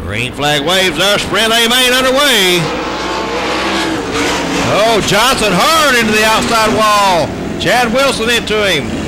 Green flag waves there. Sprint A main underway. Oh, Johnson hard into the outside wall. Chad Wilson into him.